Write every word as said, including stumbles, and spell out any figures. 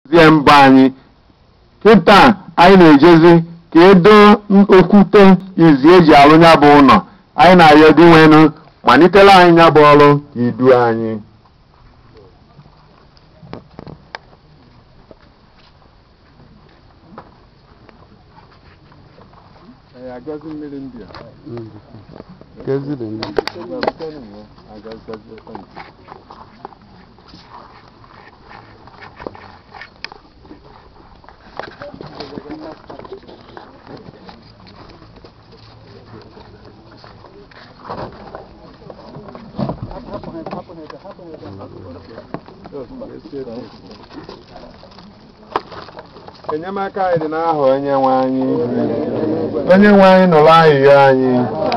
zie mba anyị kịta anyị na-ejezi ka edo okwute izi eji alụ ya bụ ụlọ anyị na-ayọ dị nwenu malitela anyị ya bụ ọrụ ka idu anyị enyemaka anyị dị n'aha onye nwe anyị onye nwe anyị nụrụ ayịyọ anyị